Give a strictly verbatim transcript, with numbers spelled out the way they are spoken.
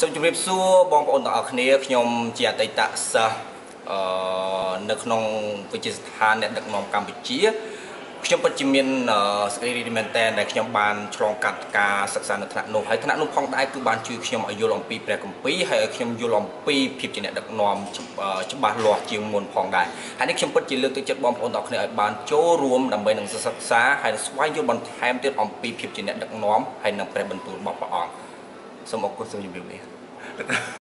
សូមជម្រាបសួរបងប្អូនទាំងអស់គ្នាខ្ញុំជាអតីតសិស្សអឺនៅក្នុងវិទ្យាស្ថានអ្នកដឹកនាំកម្ពុជាខ្ញុំពិតជាមានសេចក្តីរីករាយមែនទែនដែលខ្ញុំបានឆ្លងកាត់ការសិក្សានៅថ្នាក់នោះហើយថ្នាក់នោះផងដែរគឺបានជួយខ្ញុំឲ្យយល់អំពីព្រះគម្ពីរហើយឲ្យខ្ញុំយល់អំពីភាពជាអ្នកដឹកនាំច្បាស់លាស់ជាងមុនផងដែរហើយនេះខ្ញុំពិតជាលើកទឹកចិត្តបងប្អូនទាំងអស់គ្នាឲ្យបានចូលរួមដើម្បីនឹងសិក្សាហើយស្វែងយល់បន្ថែមទៀតអំពីភាពជាអ្នកដឹកនាំហើយនឹងព្រះបន្ទូលរបស់ព្រះអង្គសូមអរគុណសូមជម្រាបលា